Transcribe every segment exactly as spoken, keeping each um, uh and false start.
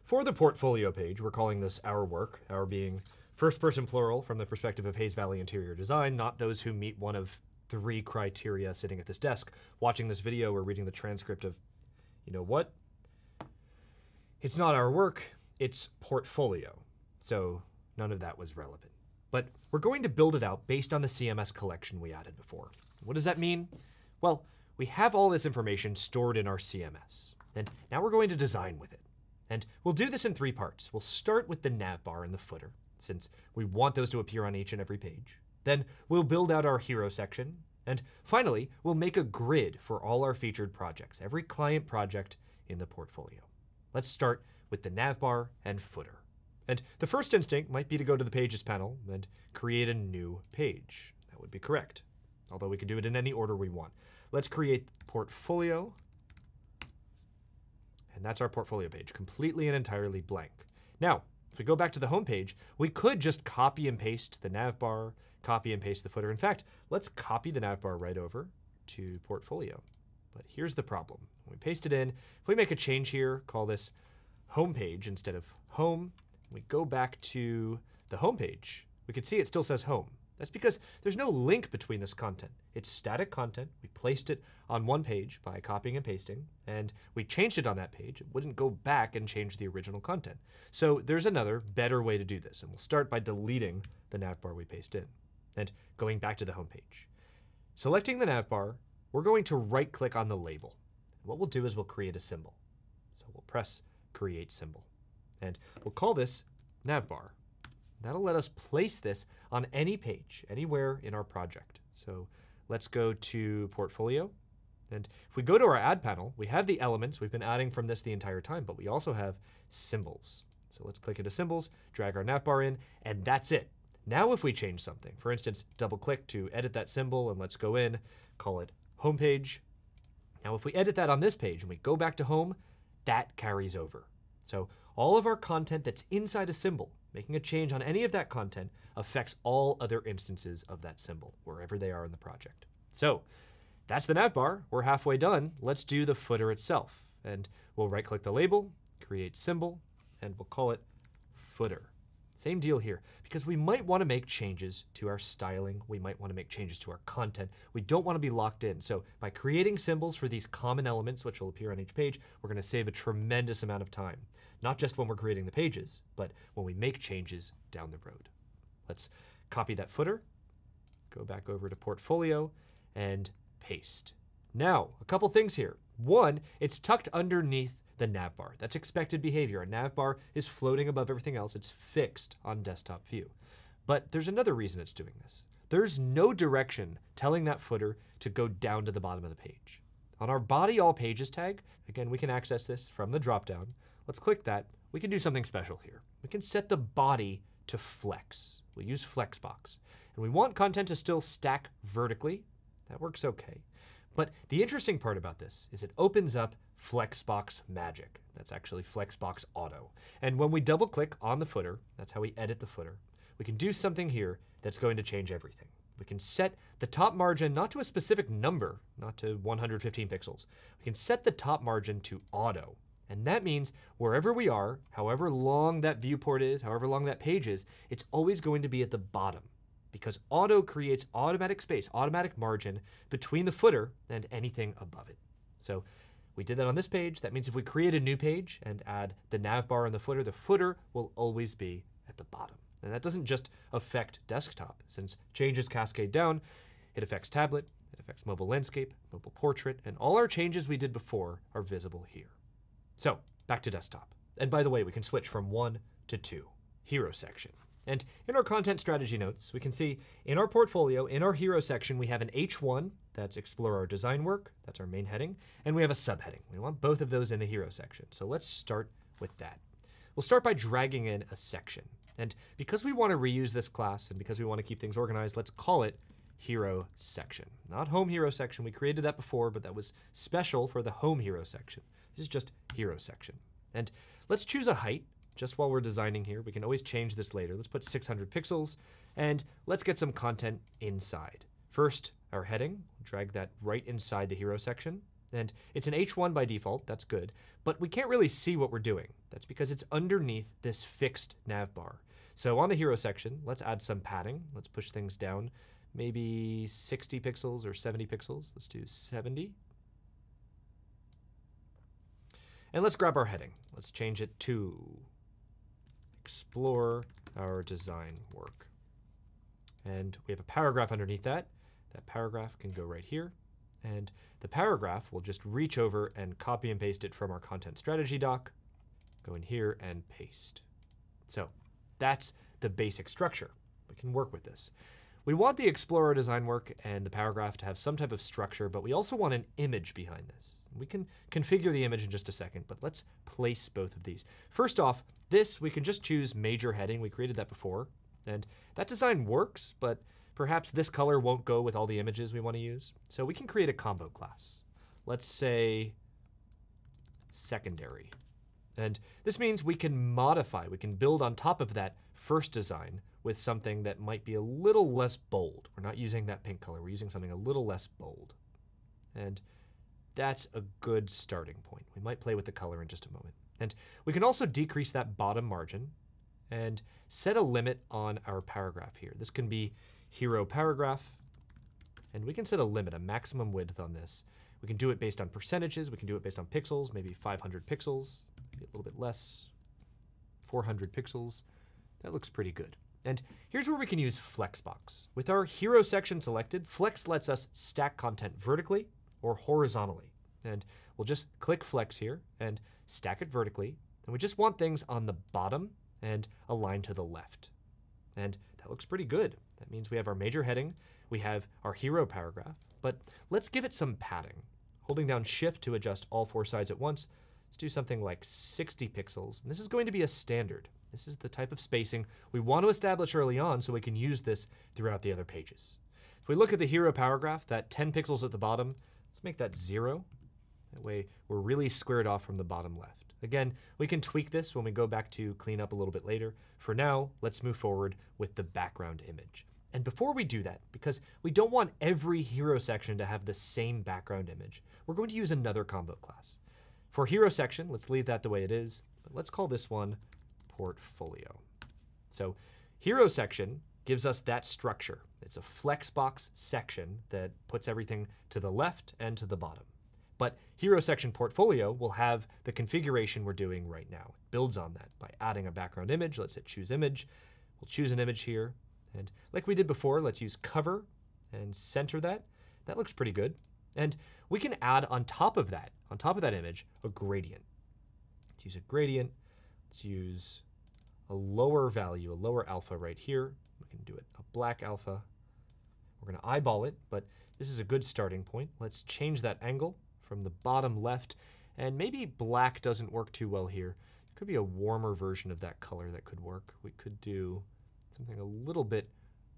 For the portfolio page, we're calling this our work, our being first person plural from the perspective of Hayes Valley Interior Design, not those who meet one of three criteria sitting at this desk, watching this video or reading the transcript of, you know what? It's not our work, it's portfolio. So none of that was relevant. But we're going to build it out based on the C M S collection we added before. What does that mean? Well, we have all this information stored in our C M S, and now we're going to design with it. And we'll do this in three parts. We'll start with the navbar and the footer, since we want those to appear on each and every page. Then we'll build out our hero section. And finally, we'll make a grid for all our featured projects, every client project in the portfolio. Let's start with the navbar and footer. And the first instinct might be to go to the Pages panel and create a new page. That would be correct, although we can do it in any order we want. Let's create portfolio. And that's our portfolio page, completely and entirely blank. Now, if we go back to the home page, we could just copy and paste the navbar, copy and paste the footer. In fact, let's copy the navbar right over to portfolio. But here's the problem. When we paste it in, if we make a change here, call this home page instead of home, we go back to the home page, we can see it still says home. That's because there's no link between this content. It's static content. We placed it on one page by copying and pasting, and we changed it on that page. It wouldn't go back and change the original content. So there's another better way to do this, and we'll start by deleting the navbar we paste in and going back to the home page. Selecting the navbar, we're going to right-click on the label. What we'll do is we'll create a symbol. So we'll press Create Symbol, and we'll call this navbar. That'll let us place this on any page, anywhere in our project. So let's go to Portfolio. And if we go to our Add panel, we have the elements. We've been adding from this the entire time, but we also have symbols. So let's click into Symbols, drag our navbar in, and that's it. Now if we change something, for instance, double click to edit that symbol, and let's go in, call it Home Page. Now if we edit that on this page and we go back to Home, that carries over. So all of our content that's inside a symbol, making a change on any of that content affects all other instances of that symbol, wherever they are in the project. So that's the navbar. We're halfway done. Let's do the footer itself. And we'll right-click the label, create symbol, and we'll call it footer. Same deal here, because we might want to make changes to our styling. We might want to make changes to our content. We don't want to be locked in. So by creating symbols for these common elements, which will appear on each page, we're going to save a tremendous amount of time. Not just when we're creating the pages, but when we make changes down the road. Let's copy that footer, go back over to Portfolio, and paste. Now, a couple things here. One, it's tucked underneath the navbar. That's expected behavior. A navbar is floating above everything else. It's fixed on desktop view. But there's another reason it's doing this. There's no direction telling that footer to go down to the bottom of the page. On our Body All Pages tag, again, we can access this from the dropdown. Let's click that. We can do something special here. We can set the body to flex. We'll use flexbox. And we want content to still stack vertically. That works okay. But the interesting part about this is it opens up Flexbox Magic. That's actually Flexbox Auto. And when we double click on the footer, that's how we edit the footer, we can do something here that's going to change everything. We can set the top margin not to a specific number, not to one hundred fifteen pixels. We can set the top margin to auto. And that means wherever we are, however long that viewport is, however long that page is, it's always going to be at the bottom, because auto creates automatic space, automatic margin between the footer and anything above it. So we did that on this page. That means if we create a new page and add the navbar and the footer, the footer will always be at the bottom. And that doesn't just affect desktop. Since changes cascade down, it affects tablet, it affects mobile landscape, mobile portrait, and all our changes we did before are visible here. So back to desktop. And by the way, we can switch from one to two. Hero section. And in our content strategy notes, we can see in our portfolio, in our hero section, we have an H one, that's explore our design work, that's our main heading, and we have a subheading. We want both of those in the hero section. So let's start with that. We'll start by dragging in a section. And because we want to reuse this class and because we want to keep things organized, let's call it hero section. Not home hero section. We created that before, but that was special for the home hero section. This is just hero section. And let's choose a height. Just while we're designing here, we can always change this later. Let's put six hundred pixels, and let's get some content inside. First, our heading, drag that right inside the hero section. And it's an H one by default, that's good, but we can't really see what we're doing. That's because it's underneath this fixed navbar. So on the hero section, let's add some padding. Let's push things down, maybe sixty pixels or seventy pixels. Let's do seventy. And let's grab our heading. Let's change it to explore our design work. And we have a paragraph underneath that. That paragraph can go right here. And the paragraph will just reach over and copy and paste it from our content strategy doc. Go in here and paste. So that's the basic structure. We can work with this. We want the Explorer design work and the paragraph to have some type of structure, but we also want an image behind this. We can configure the image in just a second, but let's place both of these. First off, this, we can just choose major heading. We created that before, and that design works, but perhaps this color won't go with all the images we want to use. So we can create a combo class. Let's say secondary. And this means we can modify, we can build on top of that first design with something that might be a little less bold. We're not using that pink color, we're using something a little less bold. And that's a good starting point. We might play with the color in just a moment. And we can also decrease that bottom margin and set a limit on our paragraph here. This can be hero paragraph, and we can set a limit, a maximum width on this. We can do it based on percentages, we can do it based on pixels, maybe five hundred pixels, maybe a little bit less, four hundred pixels. That looks pretty good. And here's where we can use flexbox. With our hero section selected, flex lets us stack content vertically or horizontally. And we'll just click flex here and stack it vertically. And we just want things on the bottom and aligned to the left. And that looks pretty good. That means we have our major heading, we have our hero paragraph, but let's give it some padding. Holding down shift to adjust all four sides at once, let's do something like sixty pixels. And this is going to be a standard. This is the type of spacing we want to establish early on so we can use this throughout the other pages. If we look at the hero paragraph, that ten pixels at the bottom, let's make that zero. That way we're really squared off from the bottom left. Again, we can tweak this when we go back to clean up a little bit later. For now, let's move forward with the background image. And before we do that, because we don't want every hero section to have the same background image, we're going to use another combo class. For hero section, let's leave that the way it is, but let's call this one portfolio. So hero section gives us that structure. It's a flexbox section that puts everything to the left and to the bottom. But hero section portfolio will have the configuration we're doing right now. It builds on that by adding a background image. Let's hit choose image. We'll choose an image here. And like we did before, let's use cover and center that. That looks pretty good. And we can add on top of that, on top of that image, a gradient. Let's use a gradient. Let's use a lower value, a lower alpha right here. We can do it a black alpha. We're going to eyeball it, but this is a good starting point. Let's change that angle from the bottom left, and maybe black doesn't work too well here. There could be a warmer version of that color that could work. We could do something a little bit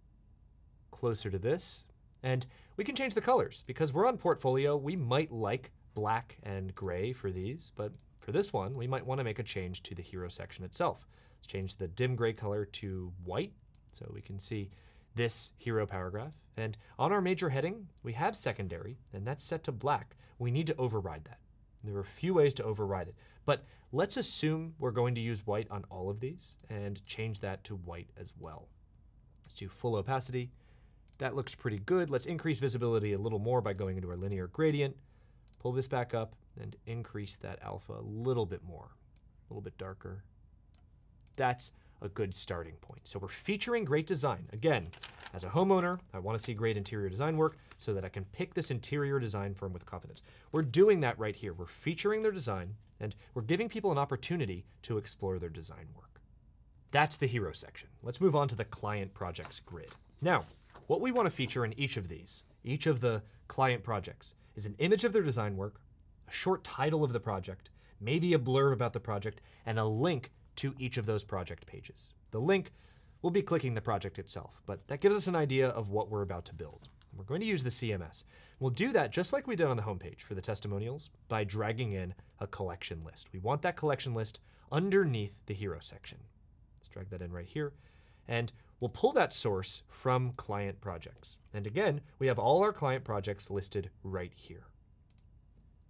closer to this, and we can change the colors. Because we're on portfolio, we might like black and gray for these, but for this one, we might want to make a change to the hero section itself. Let's change the dim gray color to white, so we can see this hero paragraph. And on our major heading, we have secondary, and that's set to black. We need to override that. There are a few ways to override it, but let's assume we're going to use white on all of these and change that to white as well. Let's do full opacity. That looks pretty good. Let's increase visibility a little more by going into our linear gradient. Pull this back up and increase that alpha a little bit more, a little bit darker. That's a good starting point. So we're featuring great design. Again, as a homeowner, I want to see great interior design work so that I can pick this interior design firm with confidence. We're doing that right here. We're featuring their design, and we're giving people an opportunity to explore their design work. That's the hero section. Let's move on to the client projects grid. Now, what we want to feature in each of these, each of the client projects, is an image of their design work, a short title of the project, maybe a blurb about the project, and a link to each of those project pages. The link will be clicking the project itself, but that gives us an idea of what we're about to build. We're going to use the C M S. We'll do that just like we did on the homepage for the testimonials by dragging in a collection list. We want that collection list underneath the hero section. Let's drag that in right here. And we'll pull that source from client projects. And again, we have all our client projects listed right here.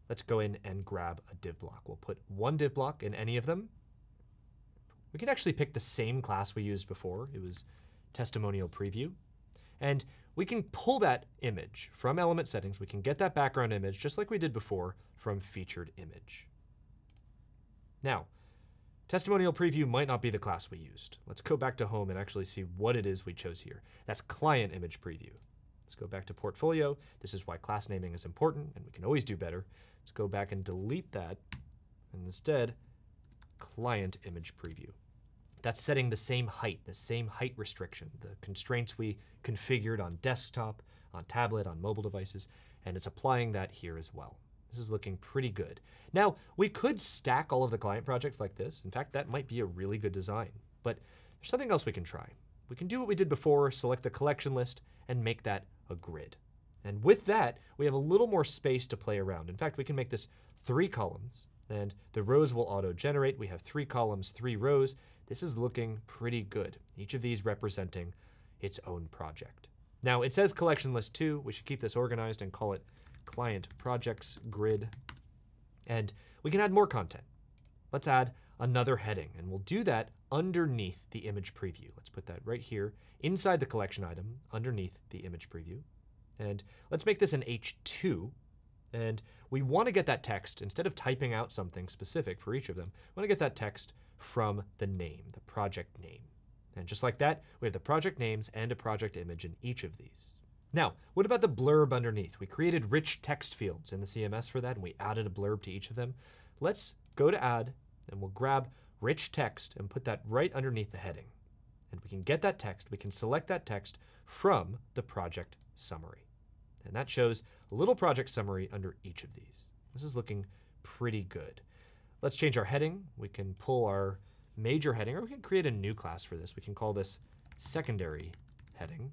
let's go in and grab a div block. We'll put one div block in any of them. We can actually pick the same class we used before. It was testimonial preview. And we can pull that image from element settings. We can get that background image just like we did before from featured image. Now, testimonial preview might not be the class we used. Let's go back to home and actually see what it is we chose here. That's client image preview. Let's go back to portfolio. This is why class naming is important, and we can always do better. Let's go back and delete that, and instead, client image preview. That's setting the same height, the same height restriction, the constraints we configured on desktop, on tablet, on mobile devices, and it's applying that here as well. This is looking pretty good. Now, we could stack all of the client projects like this. In fact, that might be a really good design, but there's something else we can try. We can do what we did before, select the collection list, and make that a grid. And with that, we have a little more space to play around. In fact, we can make this three columns, and the rows will auto-generate. We have three columns, three rows. This is looking pretty good, each of these representing its own project. Now, it says collection list two. We should keep this organized and call it client projects grid. And we can add more content. Let's add another heading, and we'll do that underneath the image preview. Let's put that right here inside the collection item, underneath the image preview. And let's make this an H two. And we want to get that text, instead of typing out something specific for each of them, we want to get that text from the name, the project name. And just like that, we have the project names and a project image in each of these. Now, what about the blurb underneath? We created rich text fields in the C M S for that, and we added a blurb to each of them. Let's go to add, and we'll grab rich text and put that right underneath the heading. And we can get that text, we can select that text from the project summary. And that shows a little project summary under each of these. This is looking pretty good. Let's change our heading. We can pull our major heading, or we can create a new class for this. We can call this secondary heading.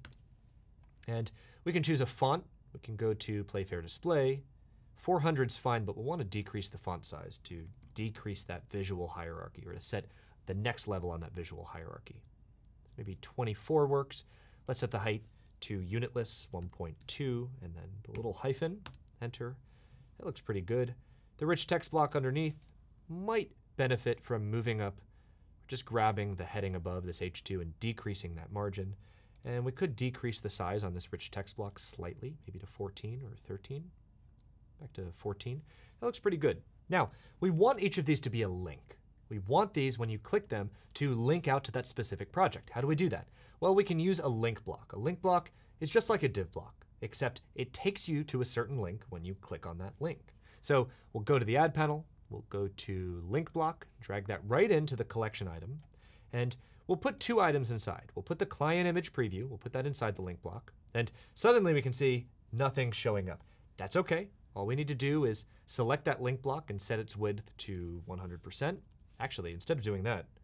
And we can choose a font. We can go to Playfair Display. four hundred is fine, but we'll want to decrease the font size to decrease that visual hierarchy, or to set the next level on that visual hierarchy. Maybe twenty-four works. Let's set the height to unitless one point two, and then the little hyphen, enter. That looks pretty good. The rich text block underneath might benefit from moving up, just grabbing the heading above this H two and decreasing that margin. And we could decrease the size on this rich text block slightly, maybe to fourteen or thirteen. Back to fourteen. That looks pretty good. Now, we want each of these to be a link. We want these, when you click them, to link out to that specific project. How do we do that? Well, we can use a link block. A link block is just like a div block, except it takes you to a certain link when you click on that link. So we'll go to the add panel, we'll go to link block, drag that right into the collection item, and we'll put two items inside. We'll put the client image preview, we'll put that inside the link block, and suddenly we can see nothing showing up. That's okay. All we need to do is select that link block and set its width to one hundred percent. Actually, instead of doing that,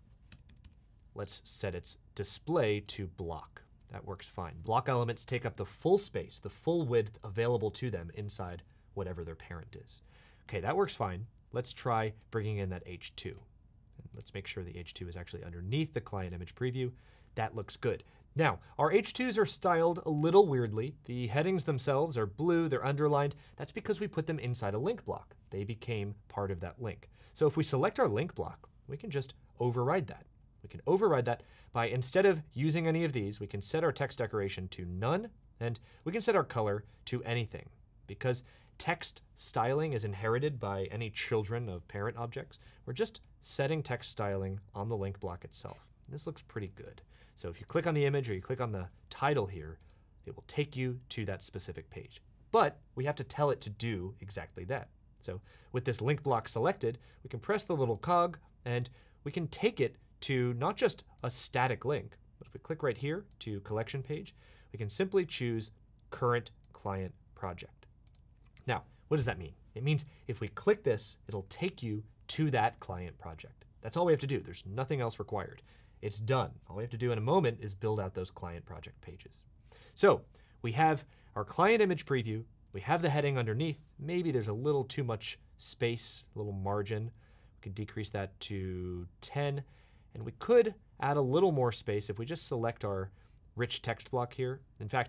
let's set its display to block. That works fine. Block elements take up the full space, the full width available to them inside whatever their parent is. Okay, that works fine. Let's try bringing in that H two. And let's make sure the H two is actually underneath the client image preview. That looks good. Now, our H twos are styled a little weirdly. The headings themselves are blue, they're underlined. That's because we put them inside a link block. They became part of that link. So if we select our link block, we can just override that. We can override that by, instead of using any of these, we can set our text decoration to none, and we can set our color to anything. Because text styling is inherited by any children of parent objects, we're just setting text styling on the link block itself. And this looks pretty good. So if you click on the image or you click on the title here, it will take you to that specific page. But we have to tell it to do exactly that. So with this link block selected, we can press the little cog and we can take it to not just a static link, but if we click right here to collection page, we can simply choose current client project. Now, what does that mean? It means if we click this, it'll take you to that client project. That's all we have to do. There's nothing else required. It's done. All we have to do in a moment is build out those client project pages. So we have our client image preview. We have the heading underneath. Maybe there's a little too much space, a little margin. We could decrease that to ten. And we could add a little more space if we just select our rich text block here. In fact,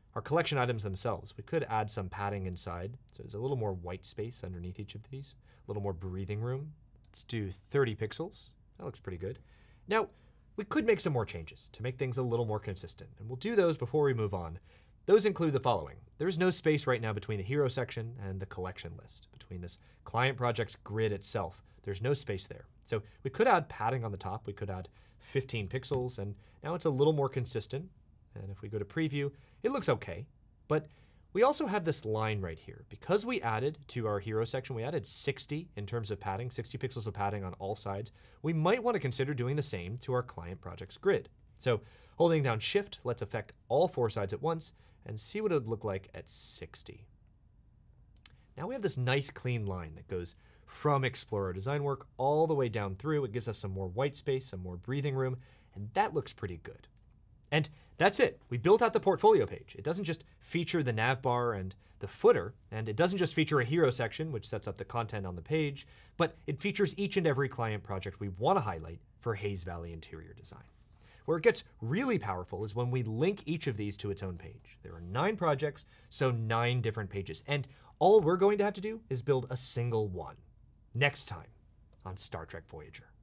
our collection items themselves, we could add some padding inside. So there's a little more white space underneath each of these, a little more breathing room. Let's do thirty pixels. That looks pretty good. Now, we could make some more changes to make things a little more consistent, and we'll do those before we move on. Those include the following. There is no space right now between the hero section and the collection list, between this client project's grid itself. There's no space there. So we could add padding on the top. We could add fifteen pixels, and now it's a little more consistent. And if we go to preview, it looks okay. But we also have this line right here. Because we added to our hero section, we added sixty in terms of padding, sixty pixels of padding on all sides. We might want to consider doing the same to our client project's grid. So holding down Shift, let's affect all four sides at once and see what it would look like at sixty. Now we have this nice clean line that goes from Explorer Design Work all the way down through. It gives us some more white space, some more breathing room, and that looks pretty good. And that's it. We built out the portfolio page. It doesn't just feature the navbar and the footer, and it doesn't just feature a hero section, which sets up the content on the page, but it features each and every client project we want to highlight for Hayes Valley interior design. Where it gets really powerful is when we link each of these to its own page. There are nine projects, so nine different pages, and all we're going to have to do is build a single one. Next time on Star Trek Voyager.